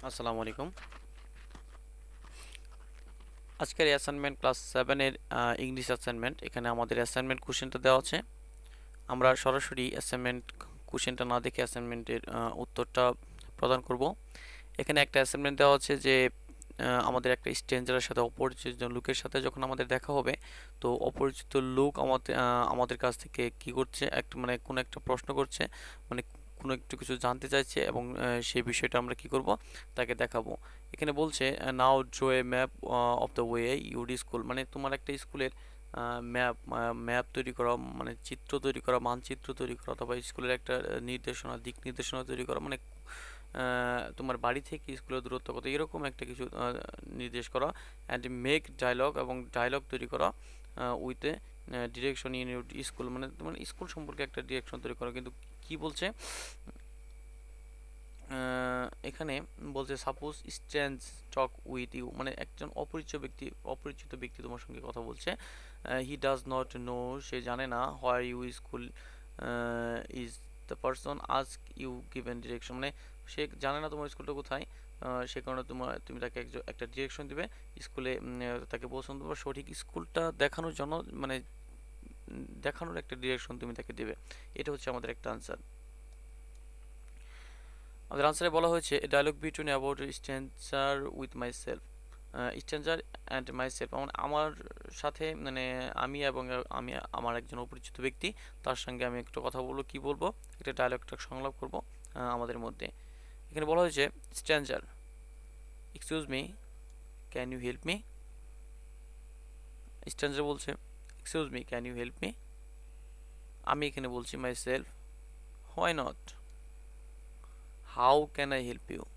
আসসালামু আলাইকুম। আজকের অ্যাসাইনমেন্ট ক্লাস 7 এর ইংলিশ অ্যাসাইনমেন্ট। এখানে আমাদের অ্যাসাইনমেন্ট কোশ্চেনটা দেওয়া আছে। আমরা সরাসরি অ্যাসাইনমেন্ট কোশ্চেনটা না দেখে অ্যাসাইনমেন্টের উত্তরটা প্রদান করব। এখানে একটা অ্যাসাইনমেন্ট দেওয়া আছে যে আমাদের একটা স্ট্রেঞ্জারের সাথে, অপরিচিত লোকের সাথে যখন আমাদের দেখা হবে, তো অপরিচিত লোক আমাদের কাছ থেকে কি করছে, একটা মানে কোনো একটা প্রশ্ন করছে, মানে কোনো একটু কিছু জানতে চাইছে এবং সেই বিষয়টা আমরা কি করব, তাকে দেখাবো। এখানে বলছে now draw a map of the way your school, মানে তোমার একটা স্কুলের ম্যাপ ম্যাপ তৈরি করা, মানে চিত্র তৈরি করা, মানচিত্র তৈরি করা, অথবা স্কুলের একটা নির্দেশনা, দিক নির্দেশনা তৈরি করা, মানে তোমার বাড়ি থেকে স্কুলের দূরত্ব কত, এরকম একটা কিছু নির্দেশ করা। অ্যান্ড মেক ডায়লগ, এবং ডায়লগ তৈরি করা with a direction in your school, মানে তোমার স্কুল সম্পর্কে একটা ডিরেকশন তৈরি করা। কিন্তু কি বলছে এখানে, বলছে suppose strange talk with you, মানে একজন অপরিচিত ব্যক্তি তোমার সঙ্গে কথা বলছে। হি ডাজ নট নো, সে জানে না। Where you school is the person ask you given direction, মানে সে জানে না তোমার স্কুলটা কোথায়। সে কারণে তুমি তাকে একটা ডিরেকশন দিবে স্কুলে, তাকে পৌঁছানো বা সঠিক স্কুলটা দেখানোর জন্য, মানে দেখানোর একটা ডিরেকশন তুমি তাকে দিবে। এটা হচ্ছে আমাদের একটা আনসার। আমাদের আনসারে বলা হয়েছে dialogue between about stranger with myself, stranger and myself, আমার সাথে, মানে আমি এবং আমি আমার একজন অপরিচিত ব্যক্তি, তার সঙ্গে আমি একটু কথা বলবো। কি বলবো, একটা ডায়লগটা সংলাপ করব আমাদের মধ্যে। এখানে বলা হয়েছে stranger, excuse me, can you help me. Stranger বলছে excuse me, can you help me. আমি এখানে বলছি myself, why not, how can I help you.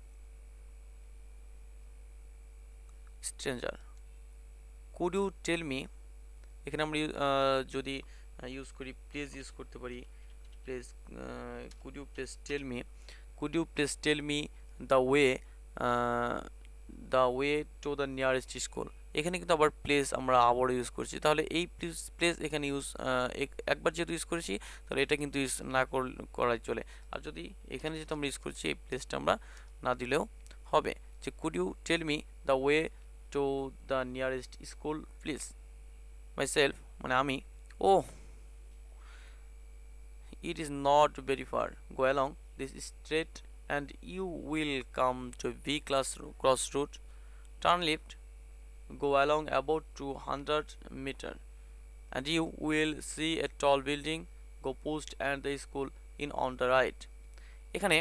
Stranger, could you tell me. এখানে আমরা যদি ইউজ করি, প্লিজ ইউজ করতে পারি। Please, could you please tell me the way, the way to the nearest school. এখানে কিন্তু আবার place আমরা আবারও ইউজ করছি, তাহলে এই প্লিজ প্লেস এখানে একবার যেহেতু ইউজ করেছি, তাহলে এটা কিন্তু ইউজ না করাই চলে। আর যদি এখানে যেহেতু আমরা ইউজ করছি, এই প্লেসটা আমরা না দিলেও হবে। যে could you tell me the way to the nearest school please. Myself, মানে আমি, ও it is not very far, go along this straight and you will come to V class crossroad, turn left, go along about 200 meter and you will see a tall building, go post and the school in on the right. এখানে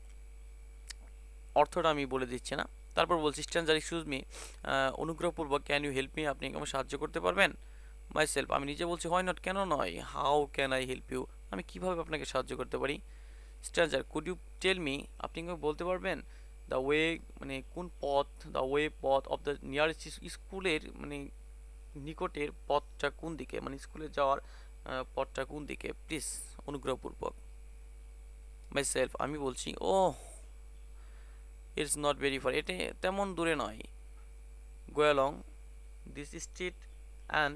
অর্থটা আমি বলে দিচ্ছি না। তারপর বলছি stranger, excuse me, অনুগ্রহপূর্বক, can you help me, আপনি কি আমাকে সাহায্য করতে পারবেন। মাই সেলফ, আমি নিজে বলছি হোয়াই নট, কেন নয়। How can I help you, আমি কিভাবে আপনাকে সাহায্য করতে পারি। Stranger, could you tell me, আপনি কি বলতে পারবেন দ্য ওয়ে, মানে কোন পথ, দ্য ওয়ে পথ অফ দ্য নিয়ারেস্ট স্কুলের, মানে নিকটের পথটা কোন দিকে, মানে স্কুলে যাওয়ার পথটা কোন দিকে, প্লিজ, অনুগ্রহপূর্বক। মাই সেলফ, আমি বলছি, oh it's not very far, এটা তেমন দূরে নয়। Go along this street and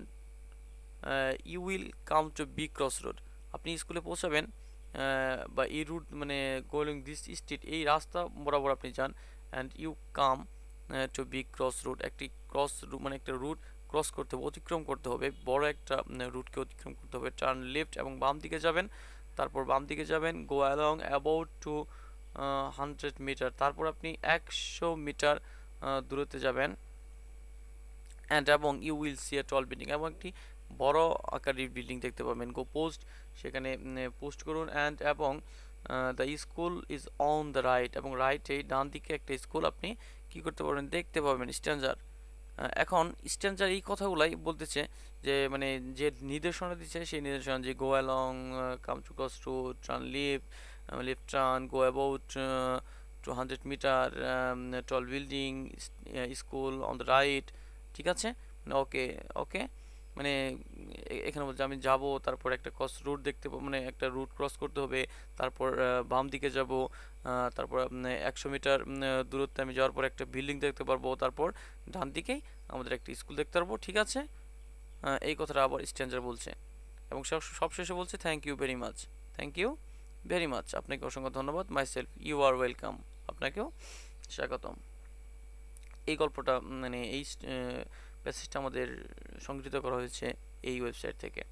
you will come to be cross road, আপনি স্কুলে পৌঁছাবেন বা এই রুট, মানে গোয়িং দিস স্ট্রিট, এই রাস্তা বরাবর আপনি যান। And you come to be cross route, একটি ক্রস, মানে একটা রুট ক্রস করতে হবে, অতিক্রম করতে হবে, বড় একটা রুটকে অতিক্রম করতে হবে। টার্ন লেফট, এবং বাম দিকে যাবেন। তারপর বাম দিকে যাবেন, go along about to 100 metre, তারপর আপনি 100 মিটার দূরত্বে যাবেন। অ্যান্ড এবং you will see a tall building, এবং একটি বড় আকারের বিল্ডিং দেখতে পাবেন। গো পোস্ট, সেখানে পোস্ট করুন। অ্যান্ড এবং the school is on the right, এবং রাইটে ডান দিকে একটা স্কুল আপনি কি করতে পারবেন, দেখতে পাবেন। স্ট্রেঞ্জার, এখন স্ট্রেঞ্জার এই কথাগুলাই বলতেছে, যে মানে যে নির্দেশনা দিচ্ছে সেই নির্দেশনা, যে go along, come to cross road, turn left, left turn, go about 200 metre, tall building, school on the right. ঠিক আছে, মানে ওকে ওকে, মানে এখানে বলছে আমি যাব, তারপর একটা ক্রস রুট দেখতে পাবো, মানে একটা রুট ক্রস করতে হবে। তারপর বাম দিকে যাব, তারপর 100 মিটার দূরত্বে আমি যাওয়ার পর একটা বিল্ডিং দেখতে পারবো। তারপর ডান দিকেই আমাদের একটা স্কুল দেখতে পারবো। ঠিক আছে, এই কথাটা আবার স্ট্রেঞ্জার বলছে, এবং সবশেষে বলছে thank you very much, thank you very much, আপনাকে অসংখ্য ধন্যবাদ। Myself, you are welcome, আপনাকেও স্বাগতম। এই গল্পটা মানে এই প্যাসেজটা আমাদের সংগৃহীত করা হয়েছে এই ওয়েবসাইট থেকে।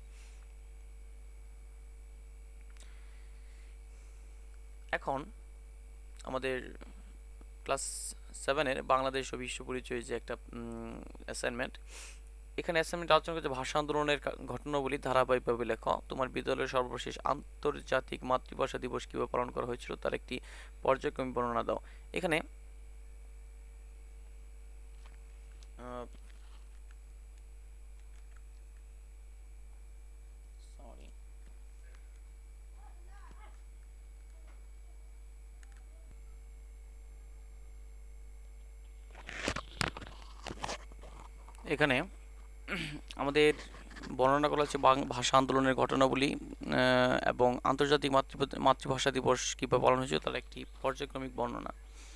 এখন আমাদের ক্লাস 7-এর বাংলাদেশ ও বিশ্ব পরিচয় যে একটা অ্যাসাইনমেন্ট, এখানে অ্যাসাইনমেন্ট আলোচনা করছে ভাষা আন্দোলনের ঘটনাবলী ধারাবাহিকভাবে লেখো। তোমার বিদ্যালয়ের সর্বশেষ আন্তর্জাতিক মাতৃভাষা দিবস কিভাবে পালন করা হয়েছিল তার একটি পর্যায়ক্রমিক বর্ণনা দাও। এখানে সরি এখানে আমাদের বর্ণনা করা হচ্ছে ভাষা আন্দোলনের ঘটনাবলী এবং আন্তর্জাতিক মাতৃভাষা দিবস কীভাবে পালন হয়েছিল তার একটি পর্যায়ক্রমিক বর্ণনা।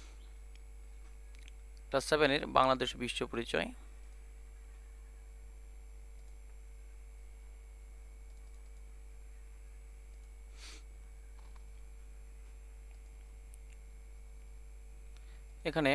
ক্লাস 7-এর বাংলাদেশ বিশ্ব পরিচয়। এখানে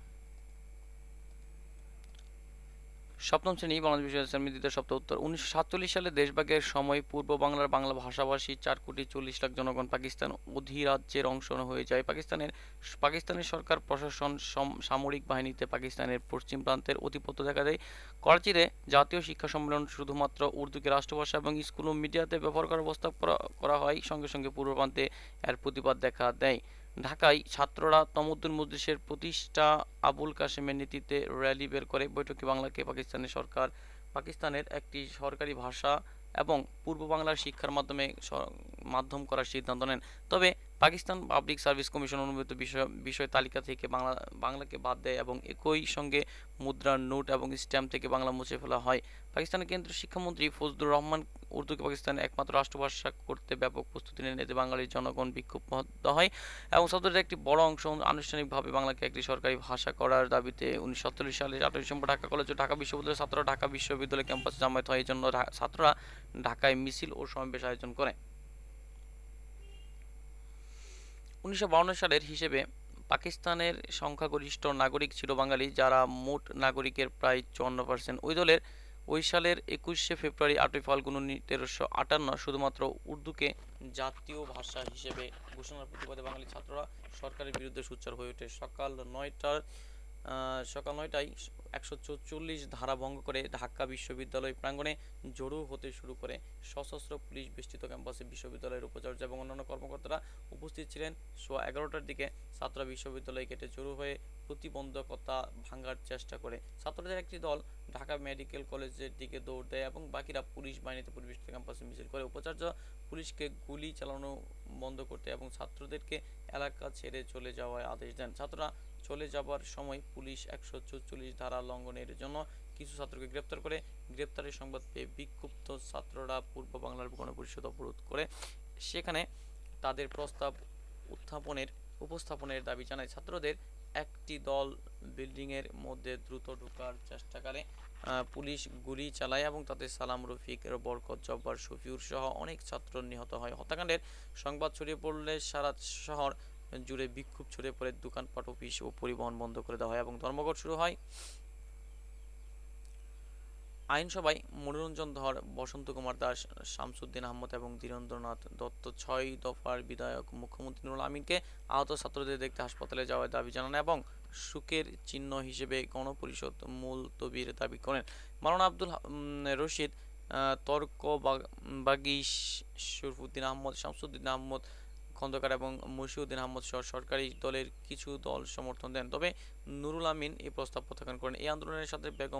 সপ্তম শ্রেণী বাংলাদেশ বিষয় দ্বিতীয় সপ্তাহ উত্তর। 1947 সালে দেশভাগের সময় পূর্ব বাংলার বাংলা ভাষাভাষী 4,40,00,000 জনগণ পাকিস্তান অধিরাজ্যের অংশ হয়ে যায়। পাকিস্তানের সরকার প্রশাসন সামরিক বাহিনীতে পাকিস্তানের পশ্চিম প্রান্তের আধিপত্য দেখা দেয়। করাচিতে জাতীয় শিক্ষা সম্মেলন শুধুমাত্র উর্দুকে রাষ্ট্রভাষা এবং স্কুল ও মিডিয়াতে ব্যবহার করার প্রস্তাব করা হয়। সঙ্গে সঙ্গে পূর্ব প্রান্তে এর প্রতিবাদ দেখা দেয়। ঢাকায় ছাত্ররা তমদ্দুন মজলিসের প্রতিষ্ঠা আবুল কাসেমের নেতৃত্বে র্যালি বের করে। বৈঠকে বাংলাকে পাকিস্তানের একটি সরকারি ভাষা এবং পূর্ব বাংলার শিক্ষার মাধ্যম করার সিদ্ধান্ত নেন। তবে পাকিস্তান পাবলিক সার্ভিস কমিশন অনুমোদিত বিষয় তালিকা থেকে বাংলাকে বাদ দেয় এবং একই সঙ্গে মুদ্রার নোট এবং স্ট্যাম্প থেকে বাংলা মুছে ফেলা হয়। পাকিস্তানের কেন্দ্রীয় শিক্ষামন্ত্রী ফজলুর রহমান উর্দুকে পাকিস্তানের একমাত্র রাষ্ট্রভাষা করতে ব্যাপক প্রস্তুতি নেন। এতে বাঙালির জনগণ বিক্ষুব্ধ হয় এবং ছাত্রদের একটি বড় অংশ আনুষ্ঠানিকভাবে বাংলাকে একটি সরকারি ভাষা করার দাবিতে 1947 সালের 8 ডিসেম্বর ঢাকা কলেজ ও ঢাকা বিশ্ববিদ্যালয়ের ছাত্ররা ঢাকা বিশ্ববিদ্যালয় ক্যাম্পাসে জামায়াত হয়। এই জন্য ছাত্ররা ঢাকায় মিছিল ও সমাবেশ আয়োজন করে। 1952 সালের হিসেবে পাকিস্তানের সংখ্যাগরিষ্ঠ নাগরিক ছিল বাঙালি, যারা মোট নাগরিকের প্রায় 54%। ওই সালের 21শে ফেব্রুয়ারি 8ই ফাল্গুন 1358 শুধুমাত্র উর্দুকে জাতীয় ভাষা হিসেবে ঘোষণার প্রতিবাদে বাঙালি ছাত্ররা সরকারের বিরুদ্ধে সোচ্চার হয়ে ওঠে। সকাল 9টায় 144 ধারা ভঙ্গ করে ঢাকা বিশ্ববিদ্যালয় প্রাঙ্গণে জড়ো হতে শুরু করে। সশস্ত্র পুলিশ বেষ্টিত ক্যাম্পাসে বিশ্ববিদ্যালয়ের উপাচার্য এবং অন্যান্য কর্মকর্তারা উপস্থিত ছিলেন। সোয়া 11টার দিকে ছাত্ররা বিশ্ববিদ্যালয় কেটে জড়ো হয়ে প্রতিবন্ধকতা ভাঙার চেষ্টা করে। ছাত্রদের একটি দল ঢাকা মেডিকেল কলেজের দিকে দৌড় দেয় এবং বাকিরা পুলিশ বাহিনীতে পরিবেষ্টিত ক্যাম্পাসে মিছিল করে। উপাচার্য পুলিশকে গুলি চালানো বন্ধ করতে এবং ছাত্রদেরকে এলাকা ছেড়ে চলে যাওয়ার আদেশ দেন। ছাত্ররা চলে যাবার সময় পুলিশ 144 ধারা লঙ্ঘনের জন্য কিছু ছাত্রকে গ্রেপ্তার করে। গ্রেপ্তারের সংবাদ পেয়ে বিক্ষুব্ধ ছাত্ররা পূর্ব বাংলার গণপরিষদ অবরোধ করে সেখানে তাদের প্রস্তাব উপস্থাপনের দাবি জানায়। ছাত্রদের একটি দল বিল্ডিংয়ের মধ্যে দ্রুত ঢোকার চেষ্টা করে। পুলিশ গুলি চালায় এবং তাতে সালাম, রফিক, বরকত, জব্বার, শফিউর সহ অনেক ছাত্র নিহত হয়। হত্যাকাণ্ডের সংবাদ ছড়িয়ে পড়লে সারা শহর জুড়ে বিক্ষোভ ছড়িয়ে পড়ে। দোকানপাট, অফিস ও পরিবহন বন্ধ করে দেওয়া হয় এবং ধর্মঘট শুরু হয়। আইনসভায় মনোরঞ্জন ধর, বসন্ত কুমার দাস, শামসুদ্দিন আহমদ এবং ধীরেন্দ্রনাথ দত্ত 6 দফার বিধায়ক মুখ্যমন্ত্রী নুরুল আমিনকে আহত ছাত্রদের দেখতে হাসপাতালে যাওয়ার দাবি জানান এবং সুখের চিহ্ন হিসেবে গণপরিষদ মুলতবির দাবি করেন। মাওলানা আব্দুল রশিদ তর্কবাগী, শরফুদ্দিন আহমদ, শামসুদ্দিন আহমদ খন্দকার এবং মশিউদ্দিন আহমদ সহ সরকারি দলের কিছু দল সমর্থন দেন, তবে নুরুল আমিন এই প্রস্তাব প্রত্যাখ্যান করেন। এই আন্দোলনের সাথে বেগম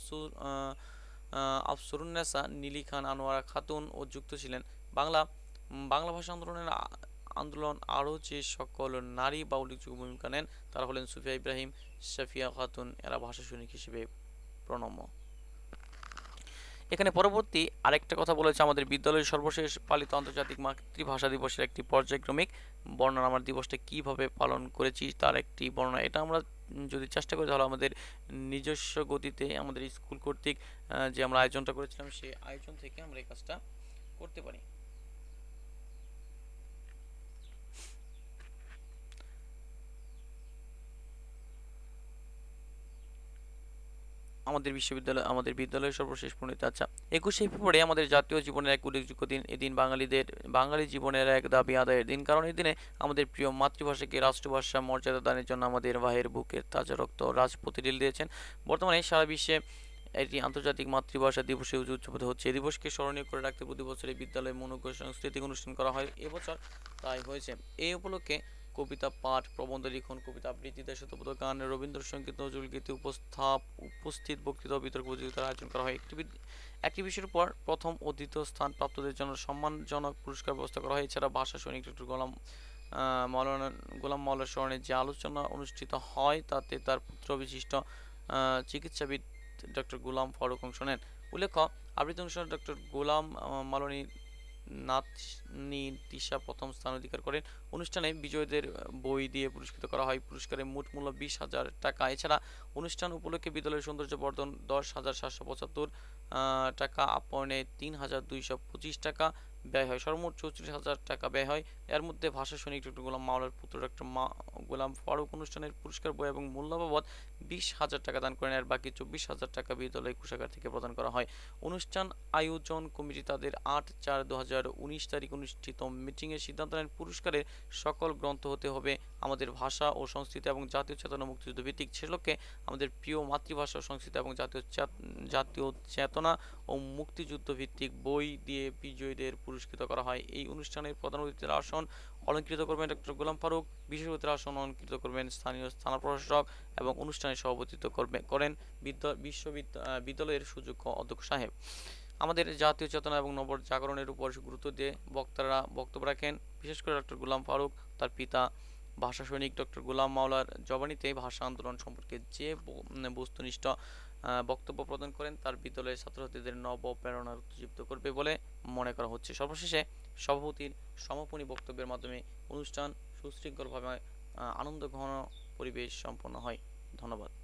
আফসরুন্নেসা, নীলি খান, আনোয়ারা খাতুন ও যুক্ত ছিলেন। বাংলা ভাষা আন্দোলন আরও যে সকল নারী বা উল্লেখযোগ্য ভূমিকা নেন তারা হলেন সুফিয়া ইব্রাহিম, সাফিয়া খাতুন। এরা ভাষা সৈনিক হিসেবে প্রণম্য। এখানে পরবর্তী আরেকটা কথা বলেছে, আমাদের বিদ্যালয়ের সর্বশেষ পালিত আন্তর্জাতিক মাতৃভাষা দিবসের একটি পর্যায়ক্রমিক বর্ণনা। আমরা দিবসটা কিভাবে পালন করেছি তার একটি বর্ণনা। এটা আমরা যদি চেষ্টা করি তাহলে আমাদের নিজস্ব গতিতে আমাদের স্কুল কর্তৃক যে আমরা আয়োজনটা করেছিলাম সেই আয়োজন থেকে আমরা এই কাজটা করতে পারি। আমাদের বিদ্যালয়ের সর্বশেষ প্রণীত। আচ্ছা, 21শে ফেব্রুয়ারি আমাদের জাতীয় জীবনের এক উল্লেখযোগ্য দিন। এদিন বাঙালি জীবনের এক দাবি আদায়ের দিন, কারণ এই দিনে আমাদের প্রিয় মাতৃভাষাকে রাষ্ট্রভাষা মর্যাদা দানের জন্য আমাদের ভাইয়ের বুকের তাজা রক্ত রাজপথে ঢেলে দিয়েছেন। বর্তমানে সারা বিশ্বে এটি আন্তর্জাতিক মাতৃভাষা দিবসে উদযাপিত হচ্ছে। এই দিবসকে স্মরণীয় করে রাখতে প্রতি বছর এই বিদ্যালয়ে মনোজ্ঞ সাংস্কৃতিক অনুষ্ঠান করা হয়। এবছর তাই হয়েছে। এই উপলক্ষে কবিতা পাঠ, প্রবন্ধ লিখন, কবিতা আবৃত্তি, দেশাত্মবোধক গান, রবীন্দ্রসঙ্গীত, নজরুলগীতি, উপস্থিত বক্তৃতা ও বিতর্ক প্রতিযোগিতার আয়োজন করা হয়। একটি বিষয়ের উপর প্রথম ও দ্বিতীয় স্থান প্রাপ্তদের জন্য সম্মানজনক পুরস্কার ব্যবস্থা করা হয়। এছাড়া ভাষা সৈনিক ডক্টর গোলাম মাওলার স্মরণে যে আলোচনা অনুষ্ঠিত হয় তাতে তার পুত্র বিশিষ্ট চিকিৎসাবিদ ডক্টর গোলাম ফারুক অংশ নেন। উল্লেখ্য, আবৃত্তি অনুষ্ঠানে ডক্টর গোলাম মালনী নাতনি তিশা প্রথম স্থান অধিকার করেন। অনুষ্ঠানে বিজয়ীদের বই দিয়ে পুরস্কৃত করা হয়। পুরস্কারের মোট মূল্য 20,000 টাকা। এছাড়া অনুষ্ঠান উপলক্ষে বিদ্যালয়ের সৌন্দর্য বর্ধন 10,775 টাকা, আপ্যায়নে 3,225 টাকা ব্যয় হয়। সর্বমোট 34,000 টাকা ব্যয় হয়। এর মধ্যে ভাষা সৈনিক ডক্টর গোলাম মাওলার পুত্র ডক্টর গোলাম ফারুক অনুষ্ঠানের পুরস্কার, বই এবং মূল্য বাবদ 20,000 টাকা দান করেন। এর বাকি 24,000 টাকা বিদ্যালয় কোষাগার থেকে প্রদান করা হয়। অনুষ্ঠান আয়োজন কমিটি তাদের 8/4/2019 তারিখ অনুষ্ঠিত মিটিংয়ে সিদ্ধান্ত নেন পুরস্কারের সকল গ্রন্থ হতে হবে আমাদের ভাষা ও সংস্কৃতি এবং জাতীয় চেতনা মুক্তিযুদ্ধ ভিত্তিক। সে লক্ষ্যে আমাদের প্রিয় মাতৃভাষা ও সংস্কৃতি এবং জাতীয় চেতনা ও মুক্তিযুদ্ধ ভিত্তিক বই দিয়ে বিজয়ীদের পুরস্কৃত করা হয়। এই অনুষ্ঠানের প্রধান অতিথির আসন অলঙ্কৃত করবেন ডক্টর গোলাম ফারুক, বিশেষ অতিথির আসন অলঙ্কৃত করবেন স্থানীয় থানা প্রশাসক এবং অনুষ্ঠানে সভাপতিত্ব করেন বিদ্যালয়ের সুযোগ্য অধ্যক্ষ সাহেব। আমাদের জাতীয় চেতনা এবং নবজাগরণের উপর গুরুত্ব দিয়ে বক্তারা বক্তব্য রাখেন। বিশেষ করে ডক্টর গোলাম ফারুক তার পিতা ভাষা সৈনিক ডক্টর গোলাম মাওলার জবানিতে ভাষা আন্দোলন সম্পর্কে যে বস্তুনিষ্ঠ বক্তব্য প্রদান করেন তার বিদ্যালয়ের ছাত্রছাত্রীদের নব প্রেরণার উজ্জীবিত করবে বলে মনে করা হচ্ছে। সর্বশেষে সভাপতির সমাপনী বক্তব্যের মাধ্যমে অনুষ্ঠান সুশৃঙ্খলভাবে আনন্দঘন পরিবেশ সম্পন্ন হয়। ধন্যবাদ।